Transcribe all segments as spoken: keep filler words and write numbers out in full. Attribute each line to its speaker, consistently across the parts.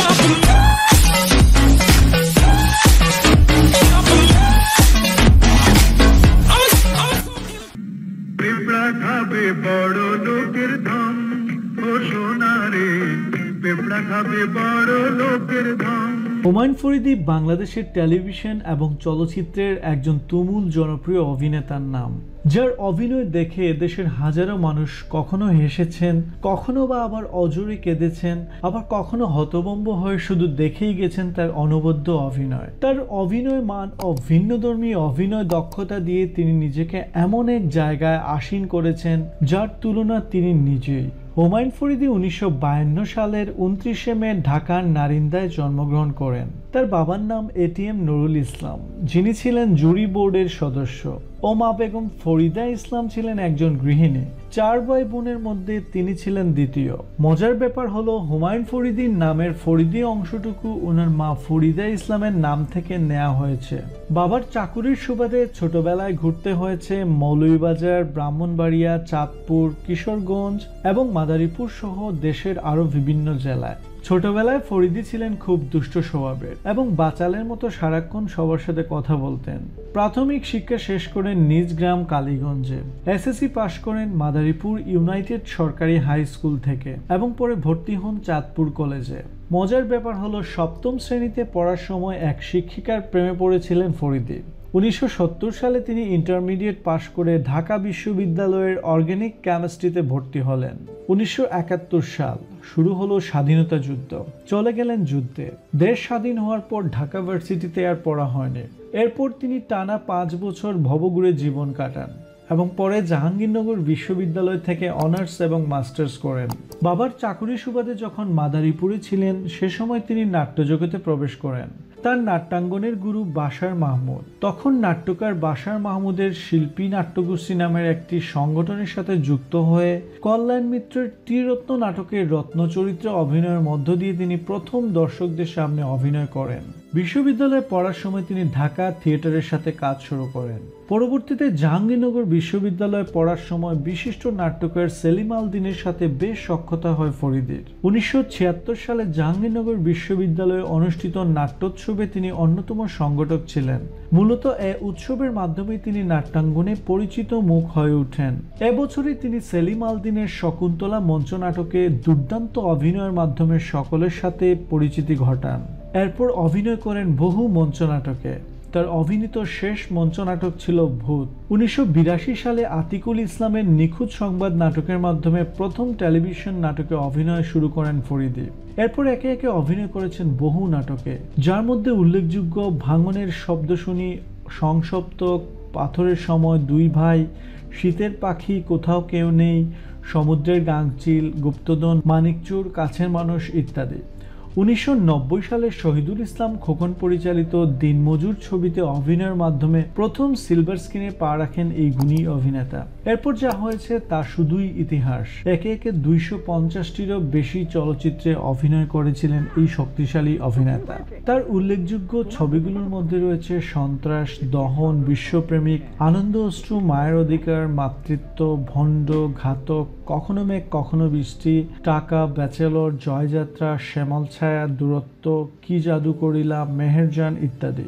Speaker 1: হুমায়ুন ফরিদি বাংলাদেশের টেলিভিশন এবং চলচ্চিত্রের একজন তুমুল জনপ্রিয় অভিনেতার নাম, যার অভিনয় দেখে দেশের হাজারো মানুষ কখনো হেসেছেন, কখনো বা আবার অজরে কেঁদেছেন, আবার কখনো হতভম্ব হয়ে শুধু দেখেই গেছেন তার অনবদ্য অভিনয়। তার অভিনয় মান ও ভিন্নধর্মী অভিনয় দক্ষতা দিয়ে তিনি নিজেকে এমন এক জায়গায় আসীন করেছেন যার তুলনা তিনি নিজেই। হুমায়ুন ফরিদি উনিশশো বায়ান্ন সালের উনত্রিশে মে ঢাকার নারিন্দায় জন্মগ্রহণ করেন। তার বাবার নাম এটিএম নুরুল ইসলাম, যিনি ছিলেন জুরি বোর্ডের সদস্য, ও মা বেগম ফরিদা ইসলাম ছিলেন একজন গৃহিণী। চার ভাই বোনের মধ্যে তিনি ছিলেন দ্বিতীয়। মজার ব্যাপার হলো, হুমায়ুন ফরিদির নামের ফরিদি অংশটুকু ওনার মা ফরিদা ইসলামের নাম থেকে নেওয়া হয়েছে। বাবার চাকুরির সুবাদে ছোটবেলায় ঘুরতে হয়েছে মৌলভীবাজার, ব্রাহ্মণবাড়িয়া, চাঁদপুর, কিশোরগঞ্জ এবং মাদারীপুর সহ দেশের আরো বিভিন্ন জেলায়। ছোটবেলায় ফরিদি ছিলেন খুব দুষ্ট স্বভাবের এবং বাচালের মতো সারাক্ষণ সবার সাথে কথা বলতেন। প্রাথমিক শিক্ষা শেষ করেন নিজ গ্রাম কালীগঞ্জে। এসএসসি পাশ করেন মাদারীপুর ইউনাইটেড সরকারি হাই স্কুল থেকে এবং পরে ভর্তি হন চাঁদপুর কলেজে। মজার ব্যাপার হলো, সপ্তম শ্রেণীতে পড়ার সময় এক শিক্ষিকার প্রেমে পড়েছিলেন ফরিদি। উনিশশো সত্তর সালে তিনি ইন্টারমিডিয়েট পাশ করে ঢাকা বিশ্ববিদ্যালয়ের অর্গানিক কেমিস্ট্রিতে ভর্তি হলেন। উনিশশো একাত্তর সাল শুরু হলো স্বাধীনতা যুদ্ধ। চলে গেলেন যুদ্ধে। দেশ স্বাধীন হওয়ার পর ঢাকা ভার্সিটিতে আর পড়া হয়নি। এরপর তিনি টানা পাঁচ বছর ভবঘুরে জীবন কাটান এবং পরে জাহাঙ্গীরনগর বিশ্ববিদ্যালয় থেকে অনার্স এবং মাস্টার্স করেন। বাবার চাকুরির সুবাদে যখন মাদারীপুরে ছিলেন, সে সময় তিনি নাট্যজগতে প্রবেশ করেন। তার নাট্যাঙ্গনের গুরু বাশার মাহমুদ। তখন নাট্যকার বাশার মাহমুদের শিল্পী নাট্যগোষ্ঠী নামের একটি সংগঠনের সাথে যুক্ত হয়ে কল্যাণ মিত্রের ত্রিরত্ন নাটকের রত্ন চরিত্রে অভিনয়ের মধ্য দিয়ে তিনি প্রথম দর্শকদের সামনে অভিনয় করেন। বিশ্ববিদ্যালয়ে পড়ার সময় তিনি ঢাকা থিয়েটারের সাথে কাজ শুরু করেন। পরবর্তীতে জাহাঙ্গীরনগর বিশ্ববিদ্যালয়ে পড়ার সময় বিশিষ্ট নাট্যকার সেলিম আল দীনের সাথে বেশ সখ্যতা হয় ফরিদির। উনিশশো ছিয়াত্তর সালে জাহাঙ্গীরনগর বিশ্ববিদ্যালয়ে অনুষ্ঠিত নাট্যোৎসবে তিনি অন্যতম সংগঠক ছিলেন। মূলত এ উৎসবের মাধ্যমে তিনি নাট্যাঙ্গনে পরিচিত মুখ হয়ে ওঠেন। এবছরই তিনি সেলিম আল দীনের শকুন্তলা মঞ্চ নাটকে দুর্দান্ত অভিনয়ের মাধ্যমে সকলের সাথে পরিচিতি ঘটান। এরপর অভিনয় করেন বহু মঞ্চ নাটকে। তার অভিনীত শেষ মঞ্চ নাটক ছিল ভূত। উনিশশো বিরাশি সালে আতিকুল ইসলামের নিখুঁত সংবাদ নাটকের মাধ্যমে প্রথম টেলিভিশন নাটকে অভিনয় শুরু করেন ফরিদি। এরপর একে একে অভিনয় করেছেন বহু নাটকে, যার মধ্যে উল্লেখযোগ্য ভাঙনের শব্দ শুনি, সংসপ্তক, পাথরের সময়, দুই ভাই, শীতের পাখি, কোথাও কেউ নেই, সমুদ্রের গাংচিল, গুপ্তধন, মানিকচুর, কাছের মানুষ ইত্যাদি। উনিশশো নব্বই সালে শহীদুল ইসলাম খোকন পরিচালিত দিনমজুর ছবিতে অভিনয়ের মাধ্যমে প্রথম সিলভার স্ক্রিনে পা রাখেন এই গুণী অভিনেতা। এরপর যা হয়েছে তা শুধুই ইতিহাস। একে একে দুইশো পঞ্চাশটিরও বেশি চলচ্চিত্রে অভিনয় করেছিলেন এই শক্তিশালী অভিনেতা। তার উল্লেখযোগ্য ছবিগুলোর মধ্যে রয়েছে সন্ত্রাস, দহন, বিশ্বপ্রেমিক, আনন্দ অশ্রু, মায়ের অধিকার, মাতৃত্ব, ভণ্ড, ঘাতক, কখনো মেঘ কখনো বৃষ্টি, টাকা, ব্যাচেলর, জয়যাত্রা, শ্যামল ছায়া, দূরত্ব, কি জাদু করিলাম, মেহেরজান ইত্যাদি।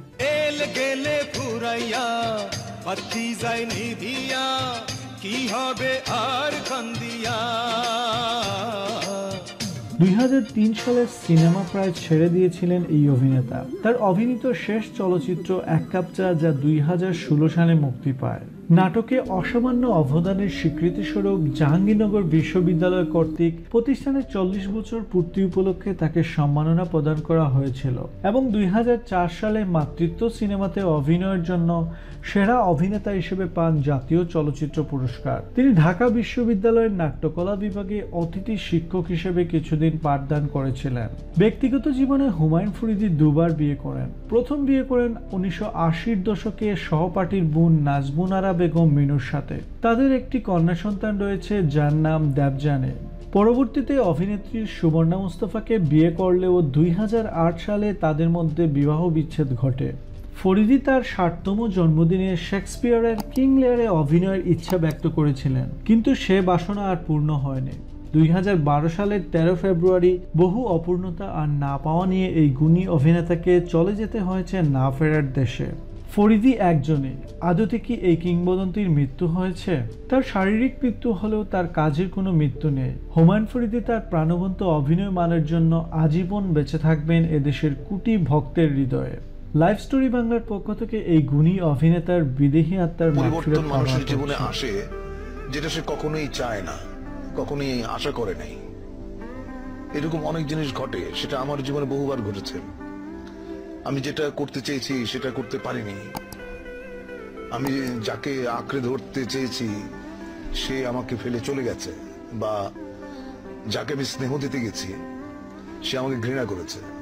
Speaker 1: দুই হাজার তিন সালে সিনেমা প্রায় ছেড়ে দিয়েছিলেন এই অভিনেতা। তার অভিনীত শেষ চলচ্চিত্র এক কাপ চা, যা দুই হাজার ষোলো সালে মুক্তি পায়। নাটকে অসামান্য অবদানের স্বীকৃতিস্বরূপ জাহাঙ্গীরনগর বিশ্ববিদ্যালয় কর্তৃক প্রতিষ্ঠানের চল্লিশ বছর পূর্তি উপলক্ষে তাকে সম্মাননা প্রদান করা হয়েছিল এবং দুই হাজার চার সালে মাতৃত্ব সিনেমাতে অভিনয়ের জন্য সেরা অভিনেতা হিসেবে পান জাতীয় চলচ্চিত্র পুরস্কার। তিনি ঢাকা বিশ্ববিদ্যালয়ের নাট্যকলা বিভাগে অতিথি শিক্ষক হিসেবে কিছুদিন পাঠদান করেছিলেন। ব্যক্তিগত জীবনে হুমায়ুন ফরিদি দুবার বিয়ে করেন। প্রথম বিয়ে করেন উনিশশো আশির দশকে সহপাঠীর বোন নাজমুন আরা বেগম মিনুর সাথে। তাদের একটি কন্যা সন্তান রয়েছে, যার নাম দেবযানী। পরবর্তীতে অভিনেত্রী সুবর্ণা মুস্তাফাকে বিয়ে করলেও দুই হাজার আট সালে তাদের মধ্যে বিবাহ বিচ্ছেদ ঘটে। ফরিদি তার ষাটতম জন্মদিনে শেক্সপিয়ারের কিং লিয়ারে অভিনয়ের ইচ্ছা ব্যক্ত করেছিলেন, কিন্তু সে বাসনা আর পূর্ণ হয়নি। দুই হাজার বারো সালের তেরো ফেব্রুয়ারি বহু অপূর্ণতা আর না পাওয়া নিয়ে এই গুণী অভিনেতাকে চলে যেতে হয়েছে না ফেরার দেশে। ফরিদি একজনই, আদতে কি এই কিংবদন্তির মৃত্যু হয়েছে? তার শারীরিক মৃত্যু হলেও তার কাজের কোনো মৃত্যু নেই। হুমায়ুন ফরিদি তার প্রাণবন্ত অভিনয় মানের জন্য আজীবন বেঁচে থাকবেন এদেশের কোটি ভক্তের হৃদয়ে। লাইভ স্টোরি বাংলার পক্ষ থেকে এই গুণী অভিনেতার বিদেহী আত্মার
Speaker 2: পরিবর্তন মানুষের জীবনে আসে, যেটা সে কখনোই চায় না, কখনোই আশা করে নাই। এরকম অনেক জিনিস ঘটে, সেটা আমার জীবনে বহুবার ঘটেছে। আমি যেটা করতে চেয়েছি সেটা করতে পারিনি। আমি যাকে আঁকড়ে ধরতে চেয়েছি সে আমাকে ফেলে চলে গেছে, বা যাকে আমি স্নেহ দিতে গেছি সে আমাকে ঘৃণা করেছে।